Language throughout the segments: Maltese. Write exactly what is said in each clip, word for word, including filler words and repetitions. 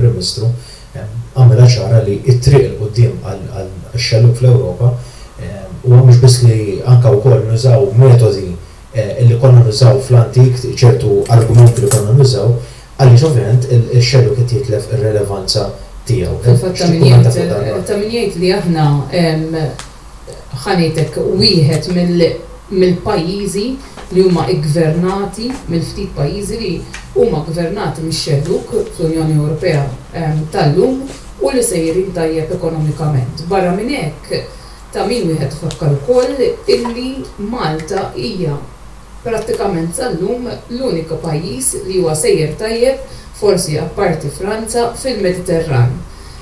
il-Prim Ministru għamela ċara li t-triq il-qudiem għal-xelluk fl-Ewropa huwa mhux biss li anke wkoll nużaw metodi li konna nużaw fl-antik ċertu argumenti li konna nużaw għaliex ovvjament il-xelluk qed jitlef ir-relevanza tiegħu. Ta' min jgħid li aħna ħanejtek wieħed mill-pajjiżi li huma ggvernati mill-ftit pajjiżi li huma gvernati mix-xelluk fl-Unjoni Ewropea tal-lum u li sejrin tajjeb ekonomikament. Barra minn hekk ta' min wieħed ifakkar ukoll illi Malta hija prattikament sal-lum l-unika pajjiż li huwa sejjer tajjeb forsi apparti Franza fil-Mediterran.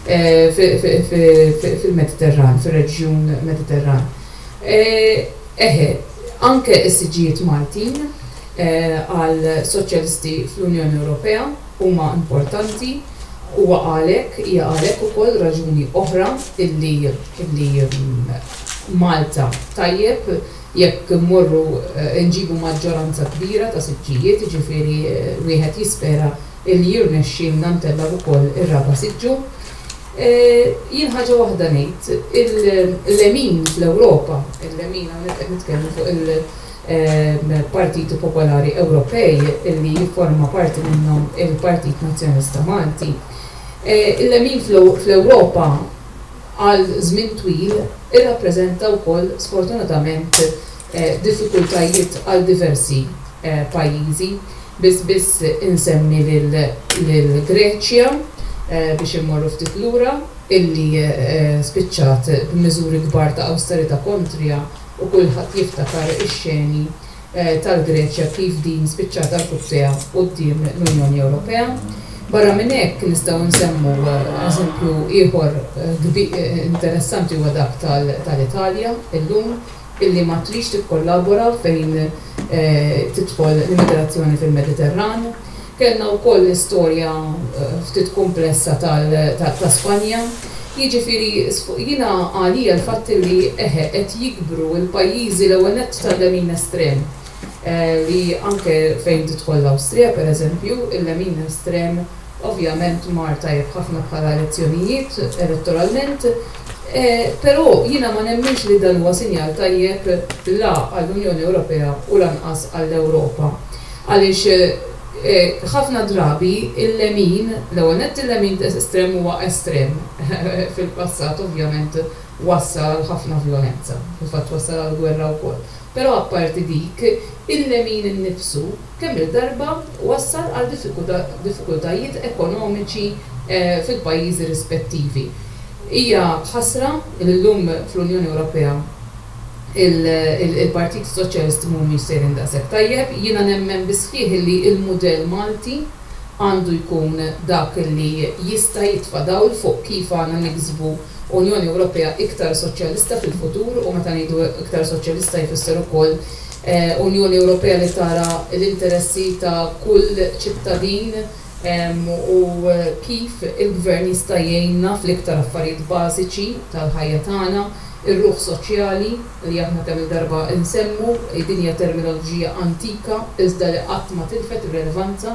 Fil-Mediterran, fil-reġjun Mediterran. Eħe, anke s-siġijiet Maltin għal soċjalisti fl-Unjoni Ewropea huma importanti huwa għalhekk hija għalhekk ukoll raġuni oħra illi Malta tajjeb jekk morru nġibu maġġoranza kbira ta' siġġijiet, jiġifieri wieħed jispera illi jirnexxielna ntellagħu ukoll ir-raba' siġġu. Jien ħaġa waħda ngħid, il-lemin fl-Ewropa, il-lemin hawnhekk qed nitkellmu fuq il-Partiti Popolari Ewropej illi jifforma parti minnhom il-Partit Nazzjonalista Malti. Il-lemin fl-Ewropa għal żmien twil irrappreżenta wkoll sfortunatament diffikultajiet għal diversi pajjiżi. Biss biss insemmi lill-Greċja biex immorru ftit lura illi spiċċat b'miżuri kbar ta' awsterità kontrija u kulħadd jiftakar ix-xeni tal-Greċja kif din spiċċat għall-kuttejha quddiem l-Unjoni Ewropea. Barra minn hekk nistgħu nsemmu eżempju ieħor interessanti huwa dak tal-Italja illum illi ma trix tikkollabora fejn tidħol l-immigrazzjoni fil-Mediterran. Kellna wkoll l-istorja ftit komplessa ta' Spanja. Jiġifieri jiena għalija l-fatt li eħe qed jikbru l-pajjiżi l-ewwel nett tal-lemin estrem li anke fejn tidħol l-Awstrija pereżempju, il-lemin estrem ovvjament mar tajjeb ħafna bħala elezzjonijiet elettoralment, però jiena ma nemminx li dan huwa sinjal tajjeb la għall-Unjoni Ewropea u lanqas għall-Ewropa. Għaliex ħafna drabi il-lemin, l-ewwel nett il-lemin estrem huwa estrem. Fil-passat ovvjament wassal ħafna violenza, fil-fatt wassal għall-gwerra wkoll. Però apparti dik, il-lemin innifsu kemm il-darba wassal għal diffikultajiet ekonomiċi fil-pajjiżi rispettivi. Hija ħasra llum fl-Unjoni Ewropea il-Partit Soċjalist mhumiex sejrin daqshekk tajjeb, jiena nemmen bisħieħ li l-mudell Malti għandu jkun dak li jista' jitfa' dawl fuq kif għandna niksbu Unjoni Ewropea iktar soċjalista fil-futur u meta ngħidu iktar soċjalista jfisser ukoll Unjoni Ewropea li tara l-interessi ta' kull ċittadin u kif il-gvern jista' jgħinna fl-iktar affarijiet bażiċi tal-ħajja tagħna, ir-ruħ soċjali li aħna kemm il-darba nsemmu, din hija terminoloġija antika iżda li qatt ma tilfet ir-relevanza.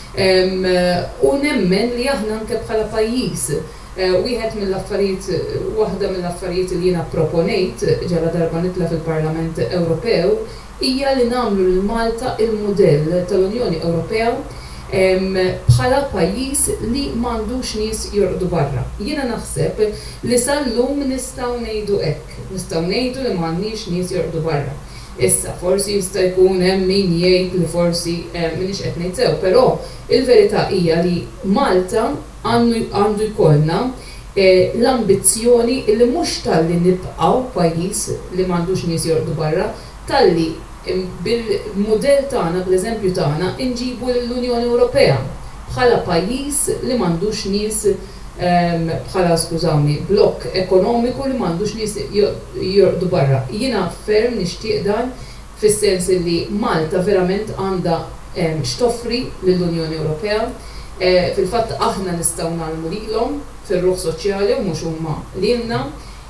U nemmen li aħna anke bħala pajjiż wieħed mill-affarijiet, waħda mill-affarijiet li jiena proponejt ġara darba nitla fil-Parlament Ewropew hija li nagħmlu lil Malta il-mudell tal-Unjoni Ewropea bħala pajjiż li m'għandux nies jorqdu barra. Jiena naħseb li sal-lum nistgħu ngħidu hekk, nistgħu ngħidu li m'għandniex nies jorqdu barra. Issa, forsi jista' jkun hemm min jgħid li forsi m'iniex qed ngħid sew, però il-verità hija li Malta għandu jkollna l-ambizzjoni li mhux talli nibqgħu pajjiż li m'għandux nies jorqdu barra, talli bil-mudell tagħna, bl-eżempju tagħna, inġibu l-Unjoni Ewropea bħala pajjiż li m'għandux nies bħala skużawni, blokk ekonomiku li m'għandux nies jorqdu barra. Jiena ferm nixtieq dan fis-sens li Malta verament għandha x'toffri lill-Unjoni Ewropea. Fil-fatt aħna nistgħu nagħmlu lilhom fir-ruħ soċjali u mhux huma lilna.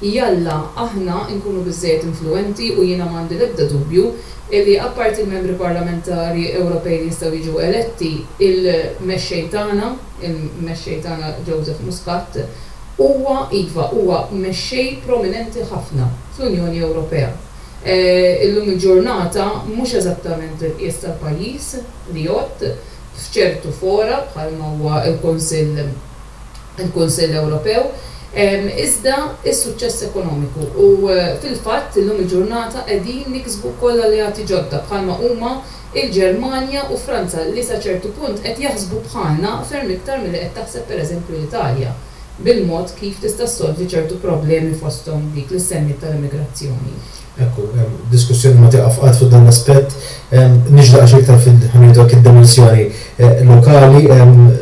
jalla aħna nkunu biżżejjed influenti u jiena m'għandi l-ebda dubju illi apparti il-membri parlamentari Ewropej li jistgħu jiġu eletti il-mexxej tagħna, il-mexxej tagħna Joseph Muscat, huwa iva huwa mexxej prominenti ħafna fl-Unjoni Ewropea. Illum il-ġurnata mhux eżattament il-qies tal-pajjiż li jgħod f'ċertu fora bħalma huwa l-Kunsill il-Kunsill Ewropew, iżda is-suċċess ekonomiku u fil-fatt illum il-ġurnata qegħdin niksbu wkoll alleati ġodda bħalma huma il-Ġermanja u Franza li sa ċertu punt qed jaħsbu bħalna ferm iktar milli qed taħseb pereżempju l-Italja bil-mod kif tista' ssolvi ċertu problemi fosthom dik li semmi tal-immigrazzjoni. Ekku, diskussjoni ma tiqaf qatt fuq dan l-aspett, niġlaq iktar fil-ħamidok id-dimensjoni lokali,